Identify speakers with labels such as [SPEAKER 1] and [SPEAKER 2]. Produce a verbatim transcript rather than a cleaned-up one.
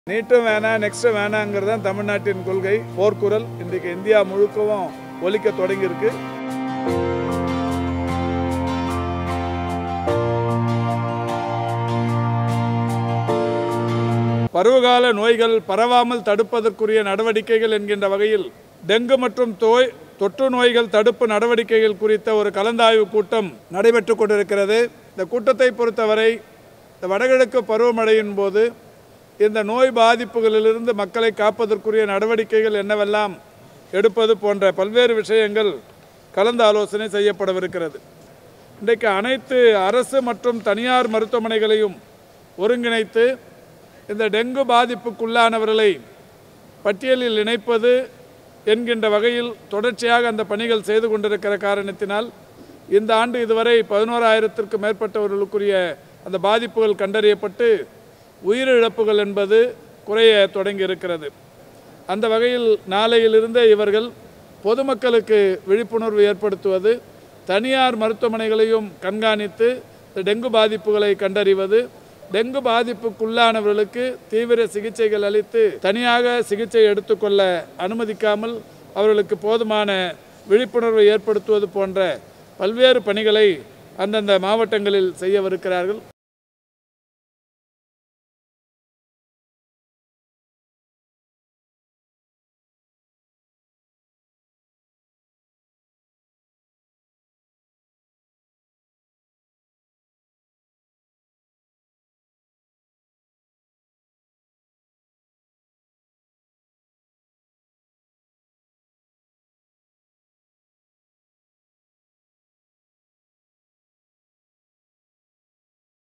[SPEAKER 1] நீட்டும் வேணாம் நெக்ஸ்ட் வேணாங்கிறது தான் தமிழ்நாட்டின் கொள்கை போர்க்குரல் இன்றைக்கு இந்தியா முழுக்கவும் ஒலிக்க தொடங்கியிருக்கு. பருவகால நோய்கள் பரவாமல் தடுப்பதற்குரிய நடவடிக்கைகள் என்கின்ற வகையில் டெங்கு மற்றும் தோய் தொற்று நோய்கள் தடுப்பு நடவடிக்கைகள் குறித்த ஒரு கலந்தாய்வு கூட்டம் நடைபெற்று கொண்டிருக்கிறது. இந்த கூட்டத்தை பொறுத்தவரை இந்த வடகிழக்கு பருவமழையின் போது இந்த நோய் பாதிப்புகளிலிருந்து மக்களை காப்பதற்குரிய நடவடிக்கைகள் என்னவெல்லாம் எடுப்பது போன்ற பல்வேறு விஷயங்கள் கலந்து ஆலோசனை செய்யப்படவிருக்கிறது. இன்றைக்கு அனைத்து அரசு மற்றும் தனியார் மருத்துவமனைகளையும் ஒருங்கிணைத்து இந்த டெங்கு பாதிப்புக்குள்ளானவர்களை பட்டியலில் இணைப்பது என்கின்ற வகையில் தொடர்ச்சியாக அந்த பணிகள் செய்து கொண்டிருக்கிற காரணத்தினால் இந்த ஆண்டு இதுவரை பதினோராயிரத்திற்கு மேற்பட்டவர்களுக்குரிய அந்த பாதிப்புகள் கண்டறியப்பட்டு உயிரிழப்புகள் என்பது குறைய தொடங்கி இருக்கிறது. அந்த வகையில் நாளையிலிருந்தே இவர்கள் பொதுமக்களுக்கு விழிப்புணர்வு ஏற்படுத்துவது, தனியார் மருத்துவமனைகளையும் கண்காணித்து டெங்கு பாதிப்புகளை கண்டறிவது, டெங்கு பாதிப்புக்குள்ளானவர்களுக்கு தீவிர சிகிச்சைகள் அளித்து தனியாக சிகிச்சை எடுத்துக்கொள்ள அனுமதிக்காமல் அவர்களுக்கு போதுமான விழிப்புணர்வை ஏற்படுத்துவது போன்ற பல்வேறு பணிகளை அந்தந்த மாவட்டங்களில் செய்யவிருக்கிறார்கள்.